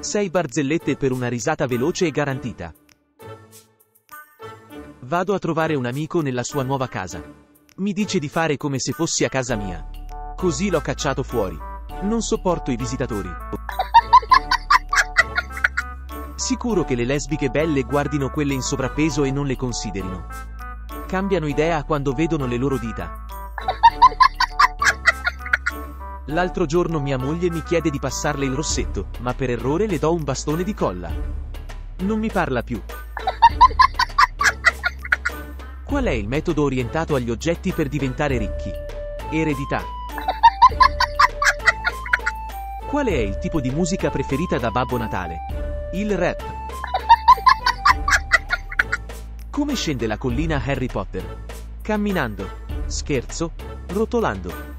6 barzellette per una risata veloce e garantita. Vado a trovare un amico nella sua nuova casa. Mi dice di fare come se fossi a casa mia. Così l'ho cacciato fuori. Non sopporto i visitatori. Sicuro che le lesbiche belle guardino quelle in sovrappeso e non le considerino. Cambiano idea quando vedono le loro dita. L'altro giorno mia moglie mi chiede di passarle il rossetto, ma per errore le do un bastone di colla. Non mi parla più. Qual è il metodo orientato agli oggetti per diventare ricchi? Eredità. Qual è il tipo di musica preferita da Babbo Natale? Il rap. Come scende la collina Harry Potter? Camminando. Scherzo? Rotolando.